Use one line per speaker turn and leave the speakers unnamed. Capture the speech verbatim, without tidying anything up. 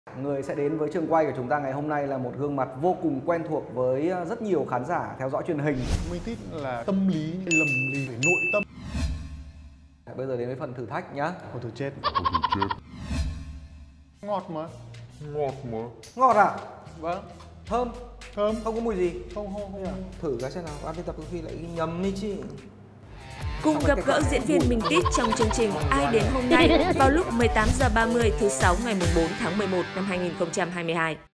Người sẽ đến với trường quay của chúng ta ngày hôm nay là một gương mặt vô cùng quen thuộc với rất nhiều khán giả theo dõi truyền hình.
Minh Tít là tâm lý lầm lì về nội tâm.
Bây giờ đến với phần thử thách nhá.
Ôi tôi chết.
Ôi tôi chết.
Ngọt mà.
Ngọt mà.
Ngọt à?
Vâng.
Thơm.
Thơm.
Không có mùi gì.
Không không không. không.
Thử cái xem nào, ăn cái tập có khi lại nhầm đi chị.
Cùng gặp gỡ diễn viên Minh Tít trong chương trình Ai đến hôm nay vào lúc mười tám giờ ba mươi thứ sáu ngày bốn tháng mười một năm hai nghìn không trăm hai mươi hai.